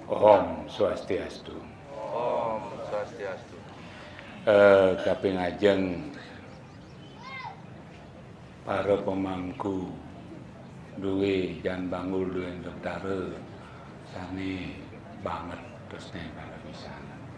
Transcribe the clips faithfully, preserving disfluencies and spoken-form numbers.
Om Swastiastu. Om Swastiastu. Eh, kaping ajeng para pemangku duwe jan bangul duwe doktare sane banget terus nek kalau bisa.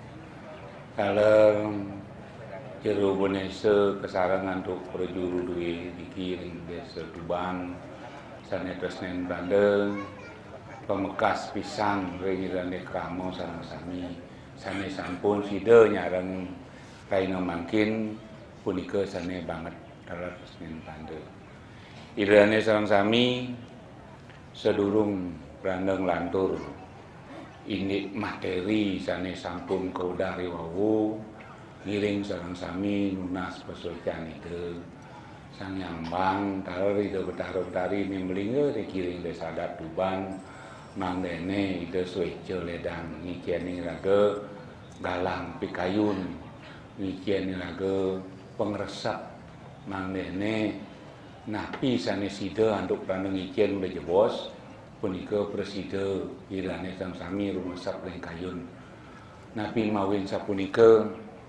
Kalau jero Bonese kesarangan untuk perjuru duwe dikiring desa Tuban sane terus nek Bandeng pemekas pisang rengirane kramo sama-sami sane sampun sida nyareng kaina mangkin punika sane banget dalam resmin Bandeng. Irane sareng sami sedurung Bandeng lantur ini materi sane sampun kaudari wau ngiring sareng sami nunas pesulcan itu sang nyambang taruh itu betara-betari ini melingga dikiring desa adat Tuban mangdene ide sueco ledang ngiciani raga galang pikayun ngiciani raga pengresep mangdene napi sane sida anduk Bandeng ngician udah jebos punika presida irane sang sami rumesep ring kayun napi mawin sapunika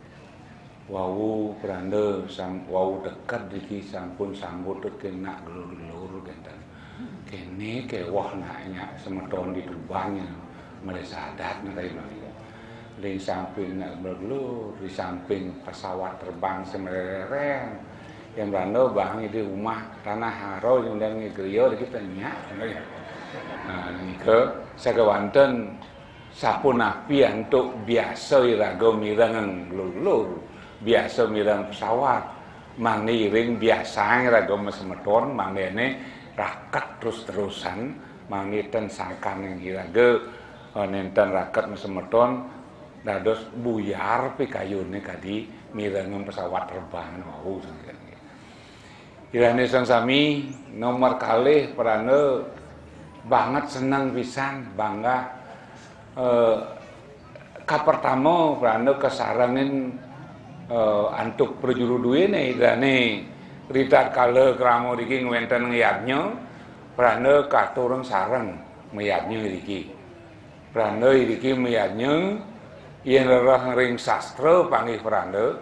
wau pranda sang wau dekat iki sampun sambut kena gelur-gelur genten kene kewah naknya semeton di Tuban mulai sadat nanti di samping nak bergelur di samping pesawat terbang semereren yang beranda bang di rumah tanah haro yang dan ngegriyo kita nyak nah ini ke sagawanten sapun api untuk biasa irago mirang gelur-gelur biasa mirang pesawat mangni iring biasa irago semeton mangni rakat terus-terusan mangiten sangkan yang hiraga nenten rakat semeton dados buyar pikayune kadi mirengan pesawat terbang wau sangkan irane sang sami nomor kalih perane banget senang pisan bangga eh, ka pertama perane kesarangin eh, antuk perjuru duwene irane Rita kala kramo iki ngwenten ngiyatnya prana katurun sareng meyatnya iki. Prana iki meyatnya yen rerah ring sastra panggih prana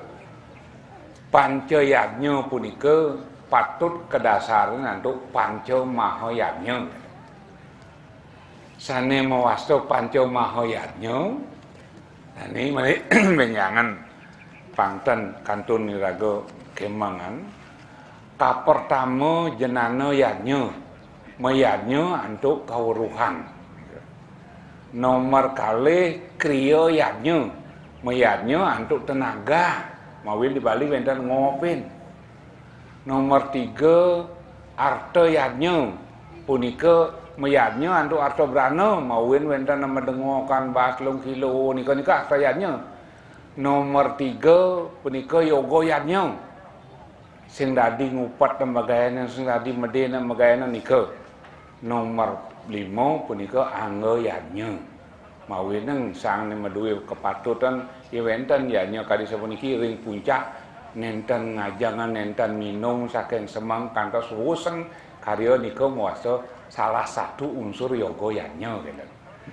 pancayatnya punika patut kedasaren antuk panca mahayatnya. Sane mawasta panca mahayatnya ane mari benyangan pangten kantun niraga kemangan ka pertama jenana yadnya mayadnya untuk kawruhan nomor kalih kriya yadnya mayadnya untuk tenaga mawin di Bali wenten ngopin nomor tiga arta yadnya punika mayadnya untuk arta brana mawin wenten medengokan baslung kilo nika nika arta yadnya nomor tiga punika yoga yadnya sing dadi ngupat tembagayanan sing dadi medena magayanan nika nomor lima punika angga yadnya mawineng sang meduwe kepatutan iwenten yadnya kadi sapuniki ring puncak nenten ngajangan nenten minum saking semang kantos wuseng karya nika mawasta salah satu unsur yoga yadnya gitu.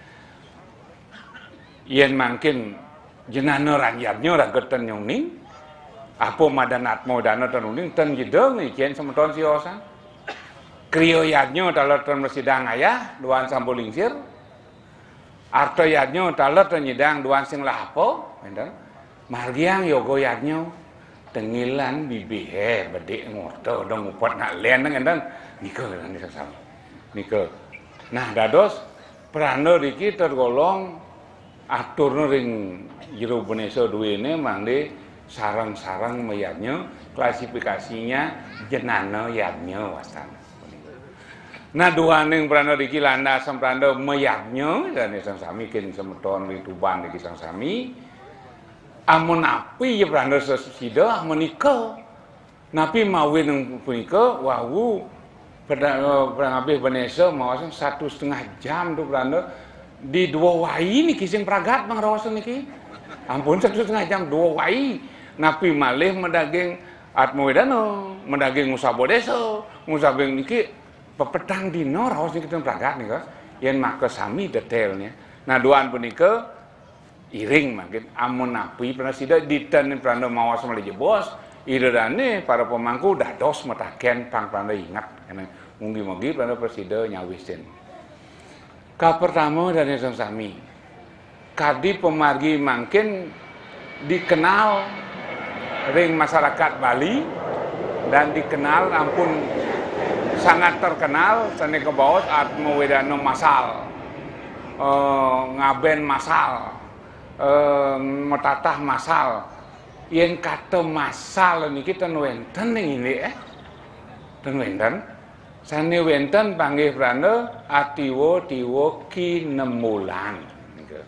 Yen mangkin jenana ranyadnya rageten nyongning apa madanatmo dana tanuning ten jedeng ijen semeton siosan kriya yadnya taler ten mesidang ayah duan sambulingsir arta yadnya taler ten nyidang duan sing lapo enten margiang yoga yadnya tengilan bibihe bedek ngorto dong upot nak len enten nika ning sasam nika nah dados prana iki tergolong aturna ring jero Bonese duwene mangde sarang-sarang mayatnya klasifikasinya jenana yadnya wasan. Nah duaning prana iki landasan prana mayatnya dan sang sami kin semeton di Tuban iki sang sami amun api ya prana sesida menika napi mawin punika wau prana abih Bonese mawasan satu setengah jam tu prana di dua wai niki sing pragat mangraosan niki ampun satu setengah jam dua wai napi malih mendaging atmowedano mendaging musabo desa musabing niki pepetang dino raos niki teng pragat nika yen make sami detailnya Nah duaan punika iring makin amun napi presida ditan pranda mawas malih bos iradane para pemangku dados metaken pang pranda ingat mugi-mugi pranda presida nyawisin ka pertama dan yang sami kadi pemargi makin dikenal ring masyarakat Bali dan dikenal ampun sangat terkenal sane kebawas Atmo Wedano masal uh, ngaben masal uh, metatah masal yen kata masal niki ten wenten ning ini eh ten wenten sane wenten panggih prana atiwa tiwa kinemulan niku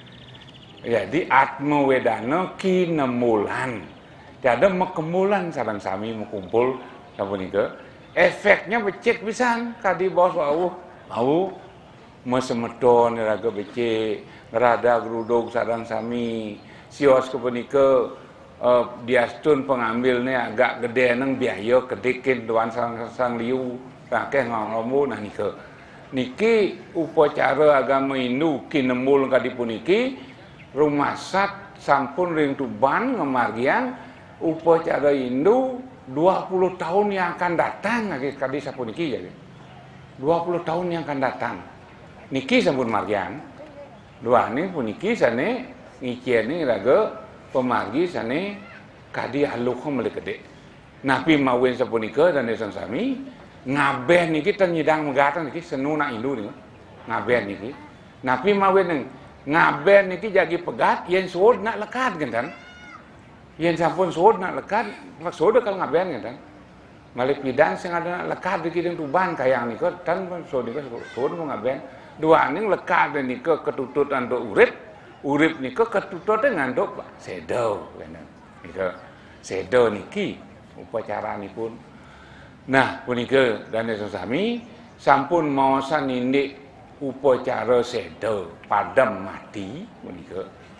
jadi Atmo Wedano kinemulan jadi mekemulan sareng sami mekumpul sampun niku efeknya becek pisan kadi bos wau mau mesemedon raga becek rada grudug sareng sami sios kepunika uh, diastun pengambilnya agak gede neng biaya kedekin doan sang liu akeh ngomong nah niku niki upacara agama Hindu kinemul kadi puniki rumah sat sampun ring Tuban ngemargian upacara Hindu dua puluh tahun yang akan datang lagi kadi sapuniki jadi dua puluh tahun yang akan datang niki sampun margian dua ini puniki sane ngicieni raga pemargi sane kadi haluk mele gede napi mawin sapunika dan desang sami ngaben niki ten nyidang megatan niki senu nak Hindu niku ngaben niki napi mawin ngaben niki jagi pegat yen suud nak lekat gendan yen sampun suud nak lekat suud kalau ngaben gendan malih pidang sing ada lekat di kideng Tuban kayang niku tan suud niku suud mau ngaben dua ning lekat niku ketututan do urip urip niku ketutute nganduk sedo gendan niku sedo niki upacaranipun. Nah, punika dan sami sampun maosan nindik upacara seda padam mati punika.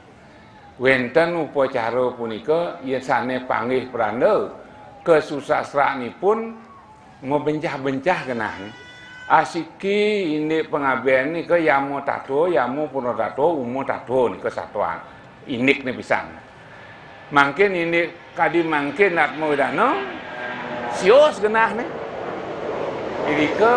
Wenten upacara punika yesane panggih pranda kesusastranipun membencah-bencah genah. Asiki ini pengabdian nika yamo tato, yamo purna tato, umo tato nika satuan. Inik ne pisan. Mangkin ini kadi mangkin Atmo Wedano sios genah nih, ini ke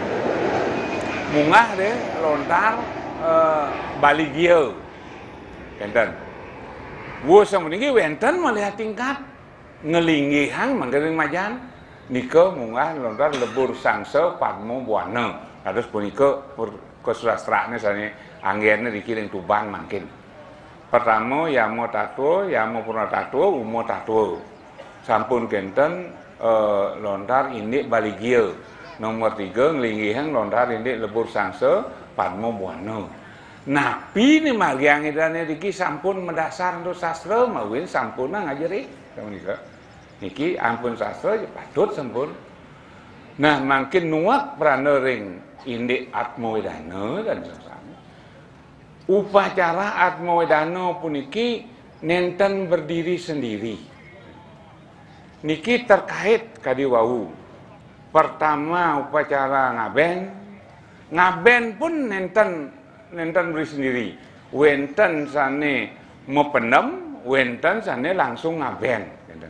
mungah deh lontar uh, baligio, wenten. Wo samuniki wenten melihat tingkat ngelinggihan mangkering majan, nika mungah lontar lebur sangsa padmo buana. Terus punika kesusastrane sane anggene dikiring Tuban mangkin. Pertama yamo tato, yamo purna tato, umo tato. Sampun kenten Uh, lontar indik baligio nomor tiga ngelinggihan lontar indik lebur sangsa padmo buana. Napi ni magiang idane niki sampun mendasar untuk sastra mawin sampurna ngajari sapunika niki ampun sastra patut sampun. Nah makin nuak prana ring indik Atmo Wedano dan sasana upacara Atmo Wedano puniki nenten berdiri sendiri. Niki terkait kadi wau. Pertama upacara ngaben, ngaben pun nenten nenten beri sendiri. Wenten sane mependem, wenten sane langsung ngaben.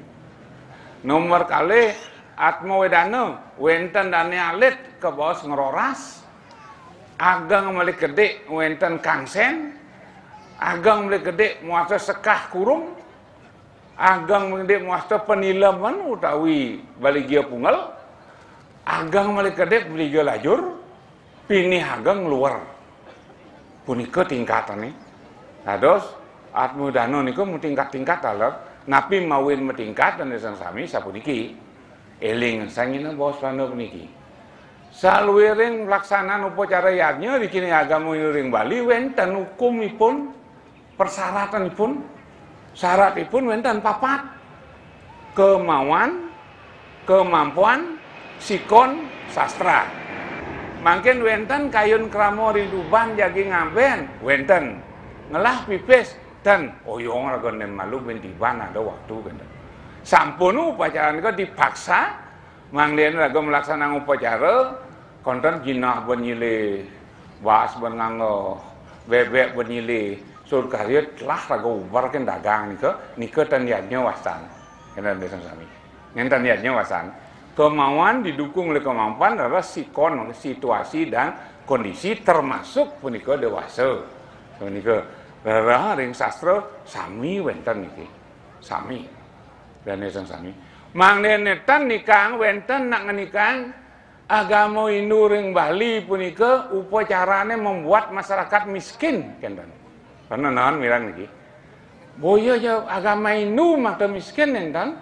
Nomor kali Atmo Wedano, wenten dane alit ke bos ngeroras, agang malik gede, wenten kangsen, agang malik gede muasa sekah kurung. Agang mengedek muasta penilaman utawi baligio punggal, agang malik kedek baligio lajur, pini agang luar. Punika tingkatan nih. Dados Atmo Wedano niku mu tingkat-tingkat alap, napi mawin metingkat dan desang sami sapuniki. Eling sangina bos pano puniki. Saluwiring pelaksanaan upacara yadnya dikini agama ring Bali wenten hukumipun persyaratanipun syaratipun wenten papat kemauan, kemampuan, sikon, sastra. Mangkin wenten kayun kramo ring Tuban jagi ngaben, wenten ngelah pipis dan oyong raga nem malu bentiban ada waktu wenten. Sampun upacara nika dipaksa mangden raga melaksanakan upacara konten jinah benyile was ben nganggo bebek benile sur karya telah rago ubarkan dagang nika nika tan niatnya wasan kena desa sami ngenten niatnya wasan kemauan didukung oleh kemampuan adalah sikon situasi dan kondisi termasuk punika dewasa punika rara ring sastra sami wenten niki sami dan desa sami mangnenetan nikang wenten nak nikang agama Hindu ring Bali punika upacarane membuat masyarakat miskin kenten. Karena naon mirang niki. Boyo ya agama Hindu maka miskin enten.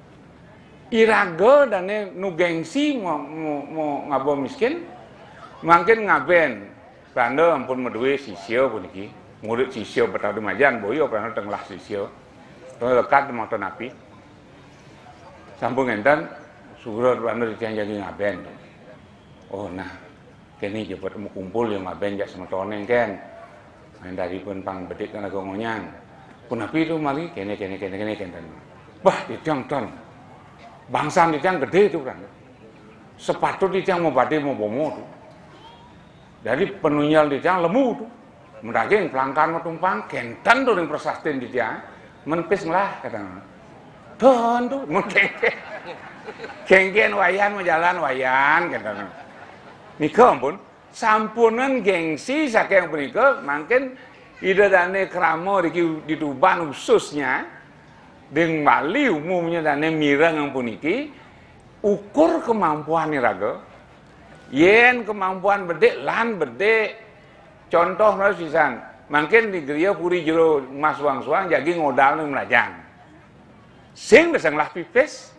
Iraga dane nu gengsi mau mau ngabo miskin. Mungkin ngaben. Pranda ampun meduwe sisya puniki. Murid sisya betadu majan boyo pranda tenglah sisya. Tong lekat moto napi. Sampun enten surut pranda ditiang jadi ngaben. Oh nah, kini cepat mau kumpul yang ngaben jak semetone kan. Main dari pun pang bedik kan agak ngonyang. Pun api itu mari kene kene kene kene kene. Bah ditiang ton. Bangsa ditiang gede itu kan. Sepatu ditiang mau bade mau bomo tuh. Jadi penunyal ditiang lemu tuh. Mendaging pelangkan mau tumpang kenten tuh yang persastin ditiang. Menpis lah katanya. Ton tuh mengkengken. Kengken wayan mau jalan wayan katanya. Nika ampun, sampunan gengsi saking punika mangken idadane krama di, di Tuban khususnya ding Bali umumnya dane mireng ampun iki ukur kemampuan iraga yen kemampuan bedek lan bedek contoh harus sisan mangken di griya puri jero mas wang-suang jagi ngodal ning melajang sing besang lah pipis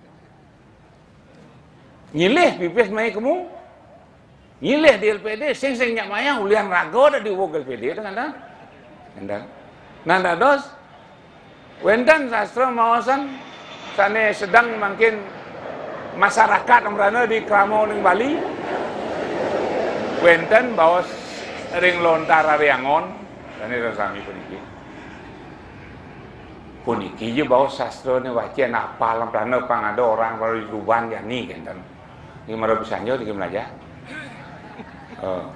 nyilih pipis mai kemu nyileh di L P D, sing-sing nyak mayang ulian rago dah di L P D itu kan dah. Endan. Nanda dos. Wendan sastra mawasan sane sedang mungkin masyarakat amrana di Kramo ning Bali. Wenten bawa ring lontar ariangon dan itu sami puniki. Puniki je bawa sastra ne wacian apal amrana pang ada orang baru di Tuban yani kan. Ini mara bisanjo di belajar. Uh,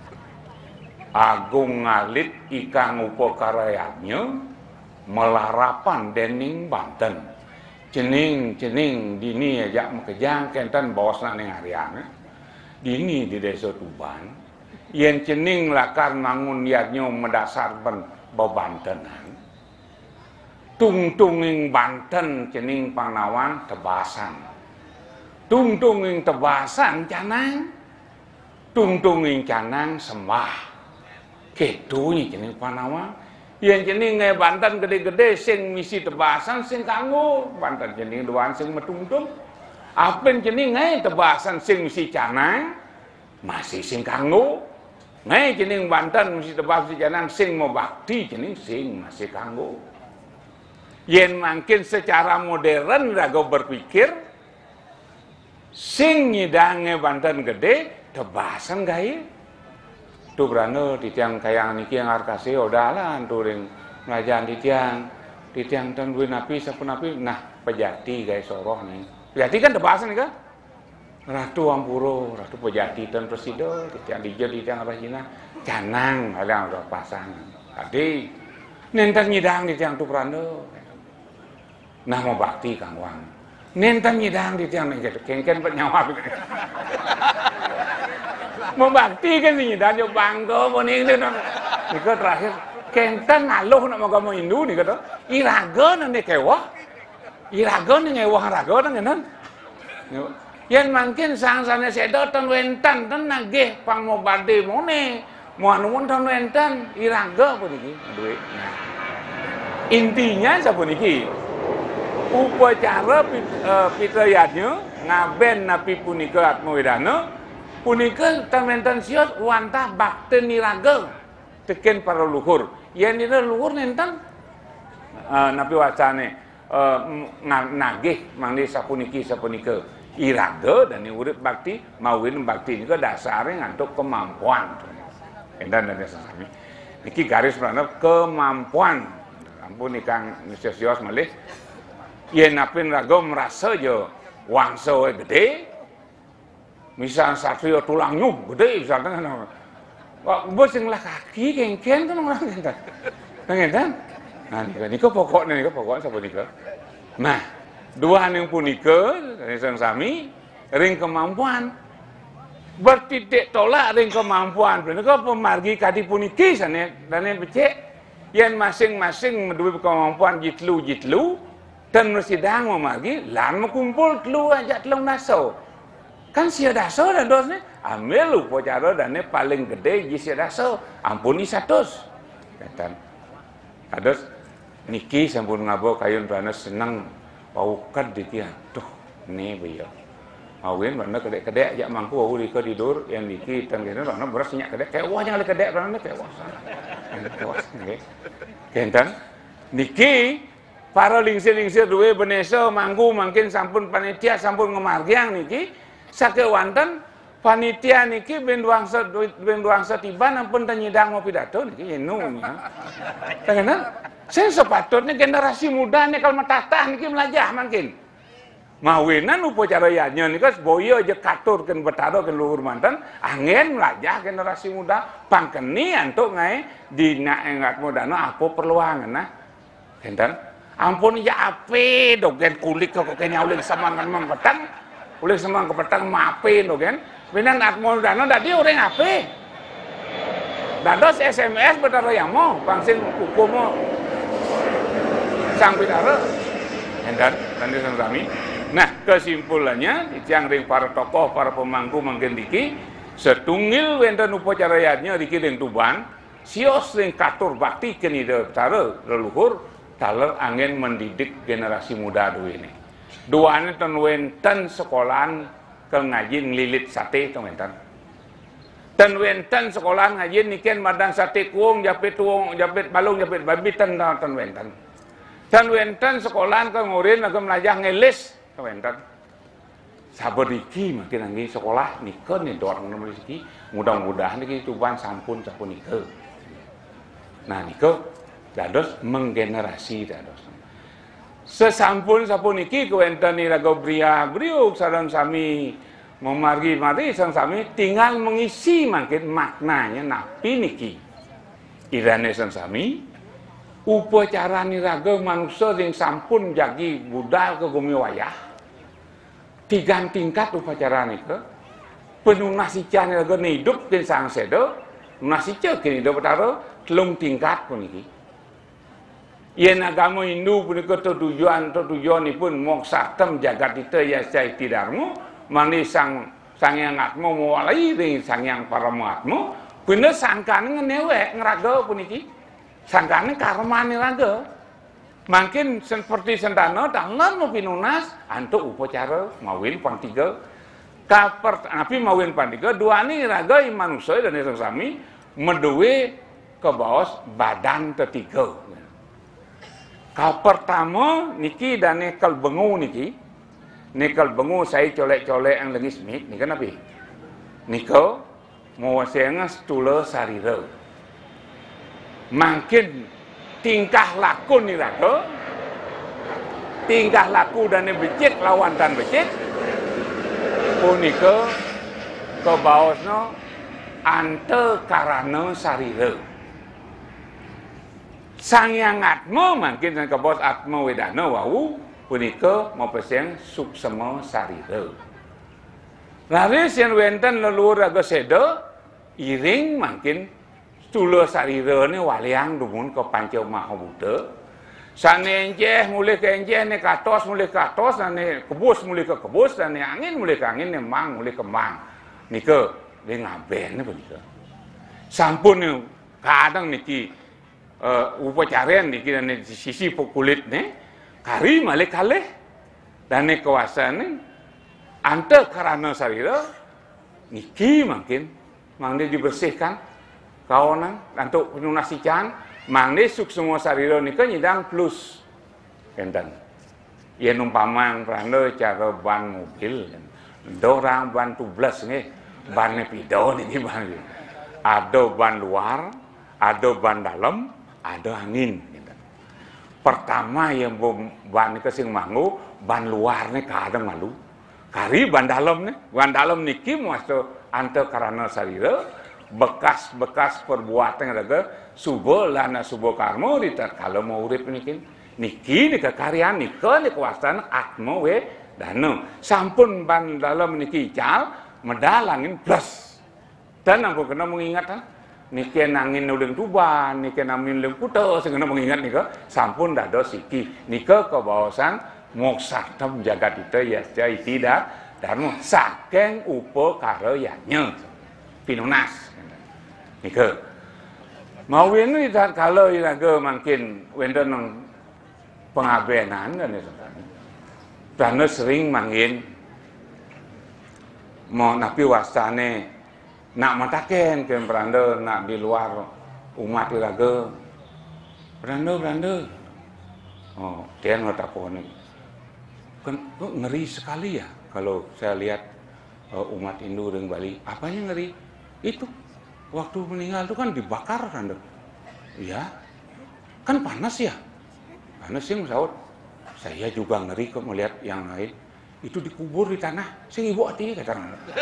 agung ngalit ikang upakarayanya melarapan dening Banten cening cening dini aja makejang kenten bawasna ning harian dini di desa Tuban yen cening lakar mangun niatnya mendasar ben bebantenan tungtunging Banten cening Pangnawan tebasan tungtunging tebasan canang tungtunging canang sembah ketunya jenis Panawa yang jenis ngai Banten gede-gede sing misi tebasan sing kanggo Banten jenis doan sing metungtung apen jenis ngai tebasan sing misi canang masih sing kanggo ngai jenis Banten misi tebasan canang sing mau bakti jenis sing masih kanggo yen mungkin secara modern rago berpikir sing nyidange Banten gede tebasan gaya tuh berano di tiang kayang niki yang arkasi odalah turing ngelajan di tiang di tiang tan duwe napi sampun napi nah pejati gaya soroh nih pejati kan tebasan nih kan Ratu Ampuro Ratu Pejati dan Presido di tiang dijel di tiang apa Cina canang ada udah pasang tadi nenten nyidang di tiang tuh berano nah mau bakti Kang Wang nenten nyidang di tiang nih gitu kengken penyawa membaktikan sih dan yo bangga moning itu niko terakhir kenten ngaluh nak agama Hindu nih kata iraga nane kewah iraga nih ngewah raga nang yen mungkin sang-sane sedotan wentan ten nagih pang mau bade mone mau nuwun ten wentan iraga puniki duwe nah intinya sapuniki upacara pitayanya ngaben napi punika atmawedana punika tamenten siot wantah bakti niraga teken para luhur yen dina luhur nenten uh, napi wacane uh, nagih mangdi sapuniki sapunika iraga dan urip bakti mawin bakti nika dasare ngantuk kemampuan endan dan sami niki garis prana kemampuan ampun ikang sios malih yen napi raga merasa yo wangsa gede misal satrio tulang nyuh gede misalnya Kok bos sing lah kaki kengken kan orang kan. Ngeten. Nah nika nika pokoknya nika pokok sapa nika. Nah, dua yang punika sang sami ring kemampuan bertitik tolak ring kemampuan punika pemargi kadi puniki sane dane becek yen masing-masing duwe kemampuan jitlu jitlu dan mersidang memargi lan kumpul telu aja telung daso. Kan sia daso dan dosne ambil upacara dane paling gede ji sia daso ampuni satus. Katan. Kados niki sampun ngabo kayun rana seneng paukat diki aduh ne beuyeung. Awin rana kedek-kedek jak mangku au dika tidur yang diki teng kene rana beras nyak kedek kewah jangan kedek rana kewah. Kewah nggih. Kenten niki para lingsir-lingsir duwe benesa mangku mungkin sampun panitia sampun ngemargiang niki sakewanten panitia niki ben wangsa ben wangsa tiban ampun tanyidang mau pidato niki yenu ya. Tengenan saya sepatutnya generasi muda nih kalau metatah niki melajah mungkin. Mawinan upacara yanya nika boyo aja katurkeun betarokeun luhur manten angin melajah generasi muda pangkeni antuk ngae dina engat modana apa perluangan nah. Enten ampun ya ape dogen kulik kok kene uling samangan mang petang uling samang ke petang mape dogen benan at modana dadi urang ape dados S M S betara yamo pangsin hukum sang bidara enten tadi sang sami. Nah, kesimpulannya yang ring para tokoh, para pemangku menggendiki setungil wenten upacara yatnya diki ring Tuban, sios ring katur bakti keni cara leluhur taler angin mendidik generasi muda dua ini. Dua ini ten wenten sekolahan ke ngaji ngelilit sate itu wenten. Ten wenten sekolahan ngaji niken madang sate kuong japit tuong japit balung japit babi ten ten wenten. Ten wenten sekolahan ke ngurin ke melajah ngelis wenten saberiki makin angin sekolah nika nih dorang nomor rezeki mudah-mudahan niki Tuban sampun sampun nika. Nah nika dados menggenerasi dados. Sesampun sampun niki kewenten iraga bria briuk sareng sami memargi mari sang sami tinggal mengisi makin maknanya napi niki. Irane sang sami upacara niraga manusia sing sampun jagi budal ke gumi wayah tiga tingkat upacara nika penunasican niraga hidup ke sang sedo nunasica ke hidup betara telung tingkat puniki yen agama Hindu punika tujuan tujuanipun moksatem jagat ita ya saiti darmo mani sang sang yang atmo mawalai ring sang yang paramatmo bener sangkane ngenewek ngeraga puniki sangkane karmane raga. Makin seperti sentana dalan mau pinunas antuk upacara mawin pang tiga. Kaper api mawin pang tiga dua ni raga manusia dan sang sami meduwe ke bawah badan ketiga. Ka pertama niki dan nekal bengu niki. Nekal bengu saya colek-colek yang lagi smith nika napi. Nika mau sengas tula sarira. Makin tingkah laku ni raga tingkah laku dan becik lawan tan becik punika ke bawasna ante karana sarira sang yang atma makin ke bawah atma wedana wau punika mapeseng suksema sarira laris yang wenten leluhur raga seda iring makin tula sarira ni waliang dumun ke panca maha Buddha. Sane enceh mulai ke enceh ni katos mulai ke atos sane kebus mulai ke kebus sane angin mulai ke angin ni mang mulai ke mang. Nika dia ngaben ni benika. Sampun ni kadang niki uh, upacara niki dan di sisi kulit ni kari malik kalih dan ni kawasan ni ante karana sarira niki makin mang dia dibersihkan kawanan untuk penunasican mangde suk semua sarira nika nyidang plus enten yen umpama randa cara ban mobil dorang ban tublas nggih ban pido niki ban ada ban luar ada ban dalam ada angin enten pertama yang ban nika sing manggu ban luar nih kadang malu kari ban dalam nih ban dalam niki masto ante karana sarira bekas-bekas perbuatan raga subo lana subo karmo ditar kalau mau urip niki niki nika karyan nika nika wasana atmo we dano sampun ban dalam niki cal medalangin plus dan aku kena mengingat ha niki nangin uleng tuban niki namin uleng kuto sing kena mengingat nika sampun dado siki nika kebawasan moksarta jagat ita ya jai tidak dharma saking upakarayanya pinunas nika mawin ini kalau iraga makin wenten nang pengabenan dan itu dana sering mangin mau napi wasane nak mataken ke beranda nak di luar umat iraga beranda beranda oh dia ngatakon kan ngeri sekali ya kalau saya lihat uh, umat Hindu di Bali apanya ngeri itu waktu meninggal itu kan dibakar kan ya kan panas ya panas sih saud saya juga ngeri kok melihat yang lain itu dikubur di tanah sing ibu hati kata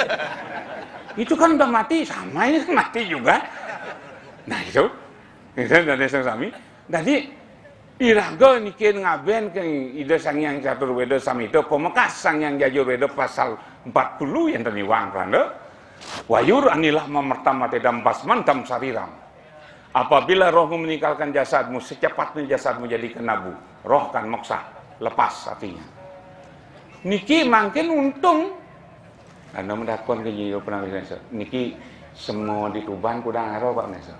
itu kan udah mati sama ini kan mati juga nah itu itu dari sami jadi iraga niki ngaben ke ide Sangyang Caturweda Samhita pemekas Sangyang Yajurweda pasal empat puluh yang terniwang randa wayur anilah memertama tedam basman tam sariram apabila rohmu meninggalkan jasadmu secepatnya jasadmu jadi kenabu roh kan moksa lepas artinya niki makin untung anda mendakon ke jiwa pernah bisa niki semua di Tuban kudang haro Pak Nesa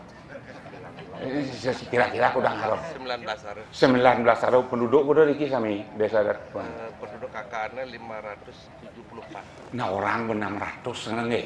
kira-kira kudang haro sembilan belas hari sembilan belas haro penduduk kuda niki sami desa dat uh, penduduk kakaknya lima ratus tujuh puluh empat nah orang enam ratus nge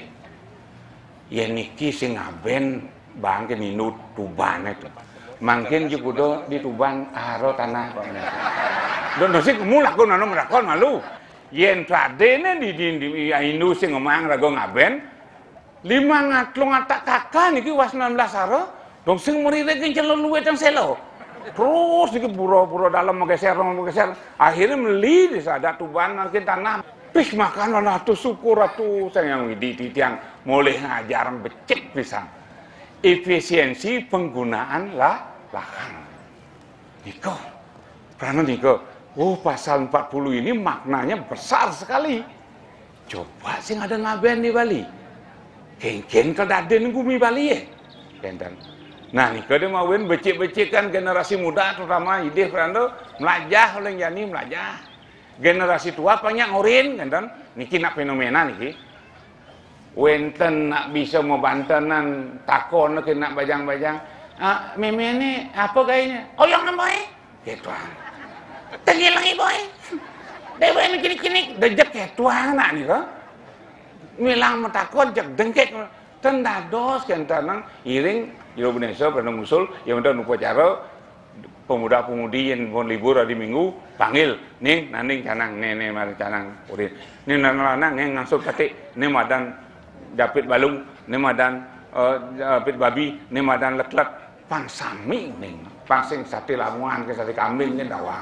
ya niki sing ngaben bangke ninu Tuban itu mungkin juga di Tuban haro tanah Pak Nesa don sing mulak ku nanu merakon malu yen tradene di di, di Hindu sing ngomong rago ngaben lima ngatlong atak kakak niki was enam belas haro dong sing merirekin celon luwe tang selo terus niki pura-pura dalam menggeser menggeser akhirnya meli di sada Tuban makin tanah pis makan ana atuh syukur atuh sayang di tiang mulai ngajaran becek pisan efisiensi penggunaan lah lahan niko karena niko oh pasal empat puluh ini maknanya besar sekali coba sing ada ngaben di Bali kengken kedaden gumi Bali ya kenten nah nih kada mawin becik-becikkan generasi muda terutama ide Frando melajah oleh jani melajah generasi tua banyak ngorin kan niki nak fenomena niki wenten nak bisa mau bantenan takon nak nak bajang-bajang ah meme ini apa kayaknya oh yang boy gitu tengil lagi boy dewe ini kini-kini dejek gitu anak nih kan milang metakon jak dengkek tendados kan tanang iring Indonesia pernah musul yang udah upacara pemuda-pemudi yang mau libur hari Minggu panggil ning naning canang nene mari canang urin ning lanang yang ngasup kate ning madan japit balung ning madan japit babi ning madan leklet pang sami ning pang sing sate lamongan ke sate kambing ning dawang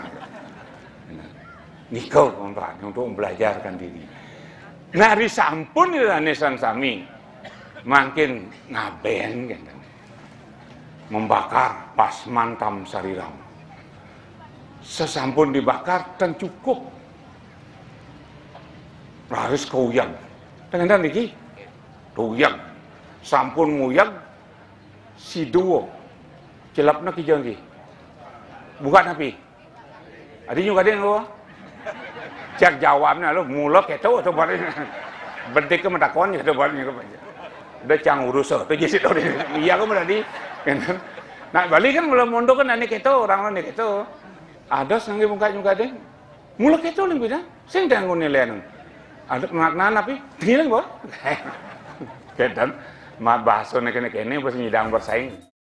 niko kontra untuk belajarkan diri nari sampun ilanesan sami makin ngaben kan membakar pasman tam sariram sesampun dibakar dan cukup harus keuyang dengan niki keuyang sampun nguyang si duo celapna ki jangki bukan api ada juga ada yang lo cek jawabnya lo mulak itu atau bari bentik ke metakon itu bari udah cang urus tuh jadi situ iya kan berarti nah Bali kan belum mondok kan anik itu orang anik itu ada sangi muka juga deh mulak itu lebih dah sing tanggung nilaian ada makna tapi tinggal boh kedan ma bahasa nek nek ini pasti nyidang bersaing